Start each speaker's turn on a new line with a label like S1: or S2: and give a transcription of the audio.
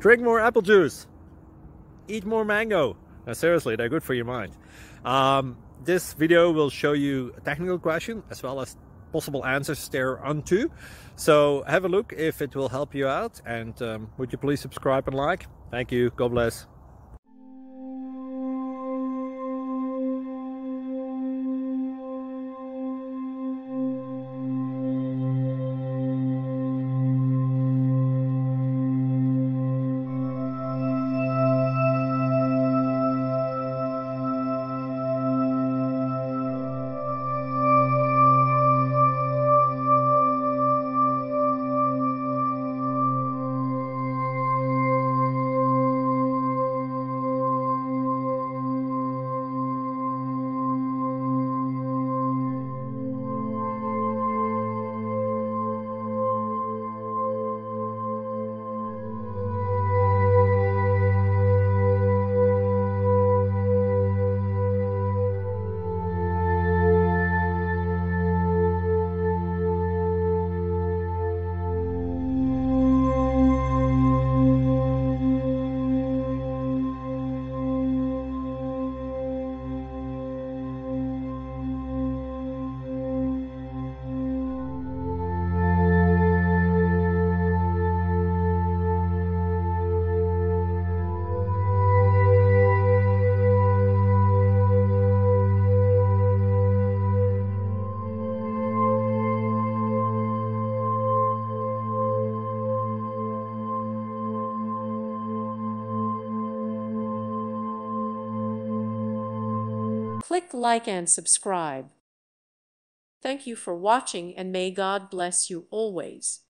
S1: Drink more apple juice. Eat more mango. Now, seriously, they're good for your mind. This video will show you a technical question as well as possible answers thereunto. So have a look if it will help you out, and would you please subscribe and like? Thank you. God bless.
S2: Click like and subscribe. Thank you for watching, and may God bless you always.